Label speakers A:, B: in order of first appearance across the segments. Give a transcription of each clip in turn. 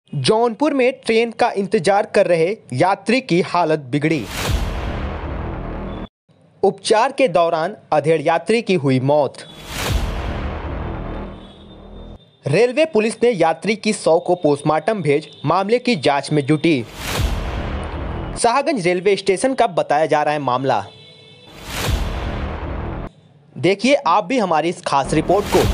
A: जौनपुर में ट्रेन का इंतजार कर रहे यात्री की हालत बिगड़ी। उपचार के दौरान अधेड़ यात्री की हुई मौत। रेलवे पुलिस ने यात्री की 100 को पोस्टमार्टम भेज मामले की जांच में जुटी। शाहगंज रेलवे स्टेशन का बताया जा रहा है मामला। देखिए आप भी हमारी इस खास रिपोर्ट को।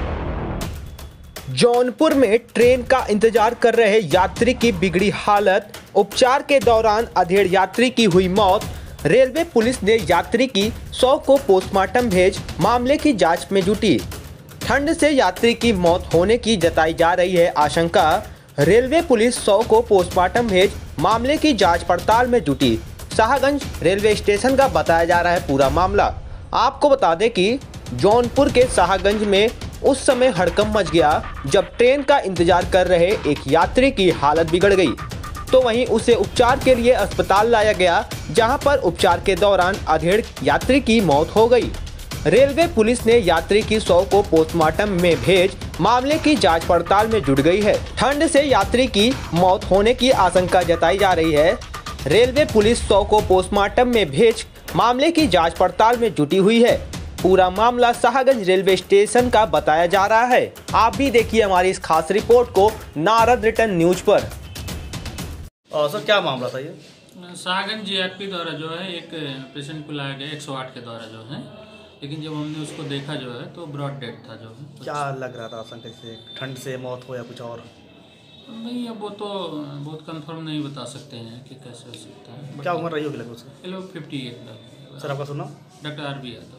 A: जौनपुर में ट्रेन का इंतजार कर रहे यात्री की बिगड़ी हालत। उपचार के दौरान अधेड़ यात्री की हुई मौत। रेलवे पुलिस ने यात्री की 100 को पोस्टमार्टम भेज मामले की जांच में जुटी। ठंड से यात्री की मौत होने की जताई जा रही है आशंका। रेलवे पुलिस 100 को पोस्टमार्टम भेज मामले की जांच पड़ताल में जुटी। शाहगंज रेलवे स्टेशन का बताया जा रहा है पूरा मामला। आपको बता दें कि जौनपुर के शाहगंज में उस समय हड़कंप मच गया जब ट्रेन का इंतजार कर रहे एक यात्री की हालत बिगड़ गई, तो वहीं उसे उपचार के लिए अस्पताल लाया गया, जहां पर उपचार के दौरान अधेड़ यात्री की मौत हो गई। रेलवे पुलिस ने यात्री की 100 को पोस्टमार्टम में भेज मामले की जांच पड़ताल में जुट गई है। ठंड से यात्री की मौत होने की आशंका जताई जा रही है। रेलवे पुलिस 100 को पोस्टमार्टम में भेज मामले की जांच पड़ताल में जुटी हुई है। पूरा मामला शाहगंज रेलवे स्टेशन का बताया जा रहा है। आप भी देखिए हमारी इस खास रिपोर्ट को नारद रिटर्न न्यूज पर।
B: सर क्या मामला था ये?
C: शाहगंज जीआरपी द्वारा जो है एक पेशेंट को लाया गया 108 के द्वारा जो है, लेकिन जब हमने उसको देखा जो है तो ब्रॉड डेड था जो है।
B: क्या लग रहा था आशंका से ठंड से मौत हो या कुछ और?
C: नहीं, अब वो तो बहुत कंफर्म नहीं बता सकते हैं कि कैसे हो सकता है।
B: क्या उम्र रही होगी लगभग उसकी?
C: ये लोग 58
B: सर आपका सुना?
C: Doctor RB Yadav.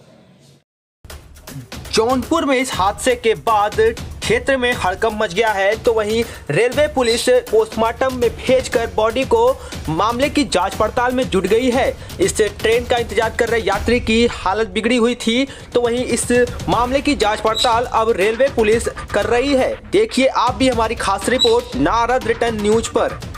A: जौनपुर में इस हादसे के बाद क्षेत्र में हड़कंप मच गया है, तो वहीं रेलवे पुलिस पोस्टमार्टम में भेजकर बॉडी को मामले की जांच पड़ताल में जुट गई है। इस ट्रेन का इंतजार कर रहे यात्री की हालत बिगड़ी हुई थी, तो वहीं इस मामले की जांच पड़ताल अब रेलवे पुलिस कर रही है। देखिए आप भी हमारी खास रिपोर्ट नारद रिटर्न न्यूज पर।